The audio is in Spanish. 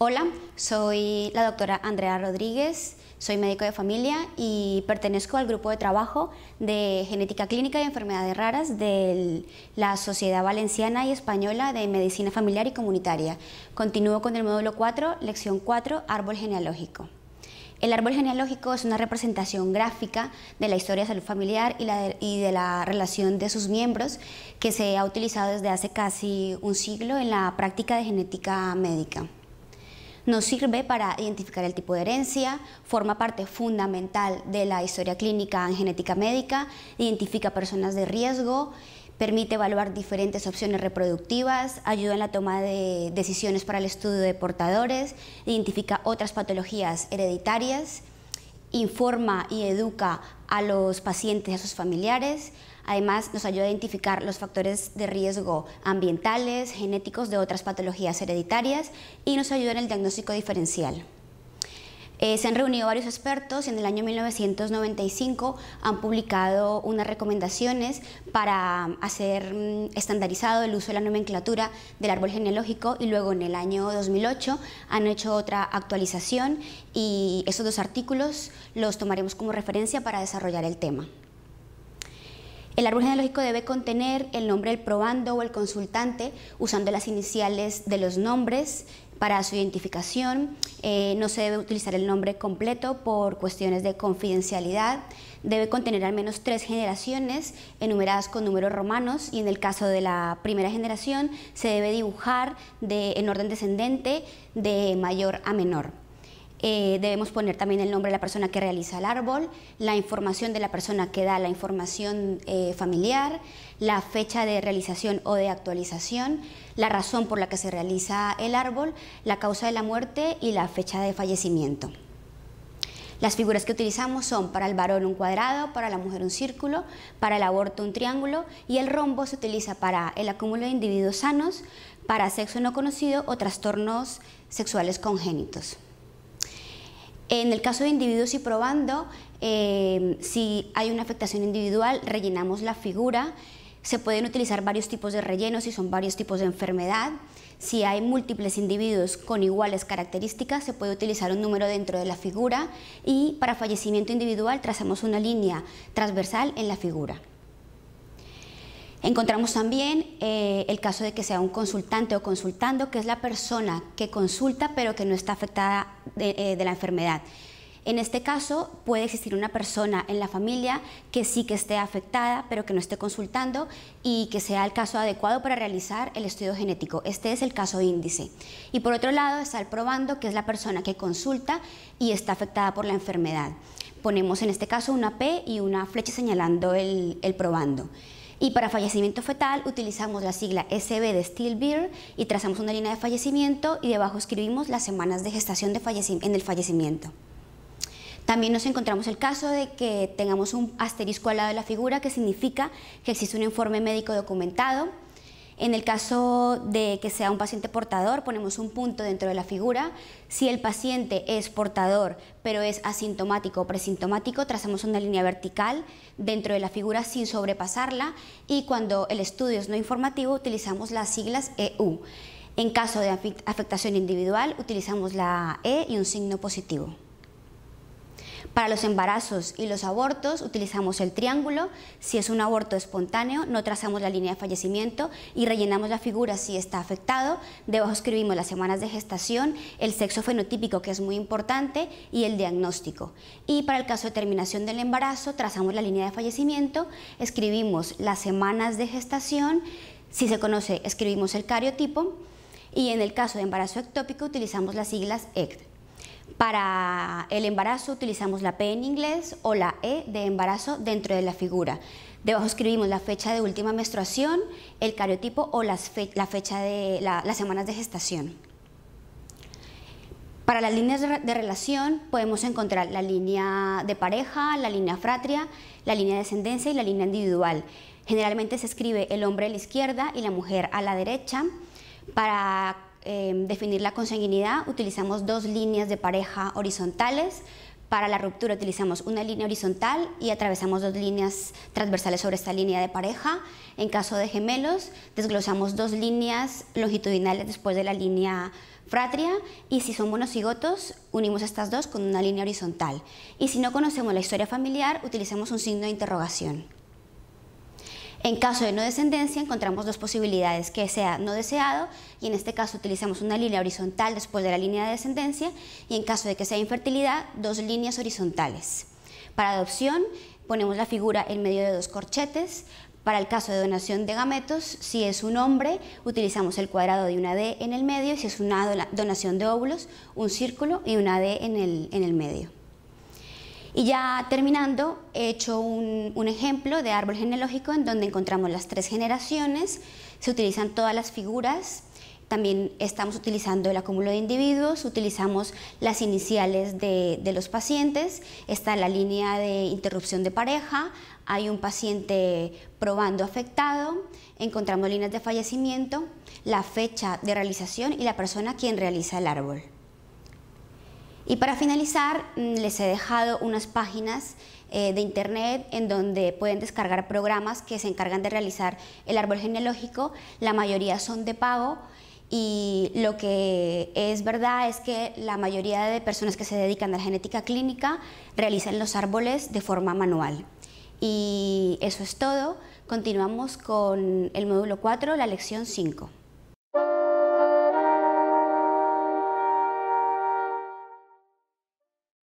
Hola, soy la doctora Andrea Rodríguez, soy médico de familia y pertenezco al grupo de trabajo de genética clínica y enfermedades raras de la Sociedad Valenciana y Española de Medicina Familiar y Comunitaria. Continúo con el módulo 4, lección 4, árbol genealógico. El árbol genealógico es una representación gráfica de la historia de salud familiar y de la relación de sus miembros que se ha utilizado desde hace casi un siglo en la práctica de genética médica. Nos sirve para identificar el tipo de herencia, forma parte fundamental de la historia clínica en genética médica, identifica personas de riesgo, permite evaluar diferentes opciones reproductivas, ayuda en la toma de decisiones para el estudio de portadores, identifica otras patologías hereditarias, informa y educa a los pacientes y a sus familiares. Además, nos ayuda a identificar los factores de riesgo ambientales, genéticos de otras patologías hereditarias y nos ayuda en el diagnóstico diferencial. Se han reunido varios expertos y en el año 1995 han publicado unas recomendaciones para hacer estandarizado el uso de la nomenclatura del árbol genealógico y luego en el año 2008 han hecho otra actualización y esos dos artículos los tomaremos como referencia para desarrollar el tema. El árbol genealógico debe contener el nombre del probando o el consultante usando las iniciales de los nombres para su identificación. No se debe utilizar el nombre completo por cuestiones de confidencialidad. Debe contener al menos 3 generaciones enumeradas con números romanos y en el caso de la primera generación se debe dibujar en orden descendente de mayor a menor. Debemos poner también el nombre de la persona que realiza el árbol, la información de la persona que da la información familiar, la fecha de realización o de actualización, la razón por la que se realiza el árbol, la causa de la muerte y la fecha de fallecimiento. Las figuras que utilizamos son para el varón un cuadrado, para la mujer un círculo, para el aborto un triángulo y el rombo se utiliza para el acúmulo de individuos sanos, para sexo no conocido o trastornos sexuales congénitos. En el caso de individuos y probando, si hay una afectación individual, rellenamos la figura. Se pueden utilizar varios tipos de rellenos si son varios tipos de enfermedad. Si hay múltiples individuos con iguales características, se puede utilizar un número dentro de la figura y para fallecimiento individual trazamos una línea transversal en la figura. Encontramos también el caso de que sea un consultante o consultando, que es la persona que consulta pero que no está afectada de la enfermedad. En este caso puede existir una persona en la familia que sí que esté afectada pero que no esté consultando y que sea el caso adecuado para realizar el estudio genético. Este es el caso índice. Y por otro lado está el probando, que es la persona que consulta y está afectada por la enfermedad. Ponemos en este caso una P y una flecha señalando el probando. Y para fallecimiento fetal utilizamos la sigla SB de stillbirth y trazamos una línea de fallecimiento y debajo escribimos las semanas de gestación en el fallecimiento. También nos encontramos el caso de que tengamos un asterisco al lado de la figura que significa que existe un informe médico documentado. En el caso de que sea un paciente portador, ponemos un punto dentro de la figura. Si el paciente es portador, pero es asintomático o presintomático, trazamos una línea vertical dentro de la figura sin sobrepasarla y cuando el estudio es no informativo, utilizamos las siglas EU. En caso de afectación individual, utilizamos la E y un signo positivo. Para los embarazos y los abortos utilizamos el triángulo. Si es un aborto espontáneo, no trazamos la línea de fallecimiento y rellenamos la figura si está afectado. Debajo escribimos las semanas de gestación, el sexo fenotípico, que es muy importante, y el diagnóstico. Y para el caso de terminación del embarazo, trazamos la línea de fallecimiento, escribimos las semanas de gestación, si se conoce, escribimos el cariotipo, y en el caso de embarazo ectópico utilizamos las siglas ECT. Para el embarazo utilizamos la P en inglés o la E de embarazo dentro de la figura. Debajo escribimos la fecha de última menstruación, el cariotipo o la fecha de las semanas de gestación. Para las líneas de relación podemos encontrar la línea de pareja, la línea fratria, la línea de descendencia y la línea individual. Generalmente se escribe el hombre a la izquierda y la mujer a la derecha. Para definir la consanguinidad utilizamos 2 líneas de pareja horizontales. Para la ruptura utilizamos una línea horizontal y atravesamos 2 líneas transversales sobre esta línea de pareja. En caso de gemelos, desglosamos 2 líneas longitudinales después de la línea fratria, y si son monocigotos, unimos estas 2 con una línea horizontal. Y si no conocemos la historia familiar, utilizamos un signo de interrogación. En caso de no descendencia, encontramos 2 posibilidades, que sea no deseado, y en este caso utilizamos una línea horizontal después de la línea de descendencia, y en caso de que sea infertilidad, 2 líneas horizontales. Para adopción, ponemos la figura en medio de 2 corchetes. Para el caso de donación de gametos, si es un hombre, utilizamos el cuadrado de una D en el medio, y si es una donación de óvulos, un círculo y una D en el medio. Y ya terminando, he hecho un ejemplo de árbol genealógico en donde encontramos las 3 generaciones, se utilizan todas las figuras, también estamos utilizando el acúmulo de individuos, utilizamos las iniciales de los pacientes, está la línea de interrupción de pareja, hay un paciente probando afectado, encontramos líneas de fallecimiento, la fecha de realización y la persona quien realiza el árbol. Y para finalizar, les he dejado unas páginas de internet en donde pueden descargar programas que se encargan de realizar el árbol genealógico. La mayoría son de pago, y lo que es verdad es que la mayoría de personas que se dedican a la genética clínica realizan los árboles de forma manual. Y eso es todo. Continuamos con el módulo 4, la lección 5.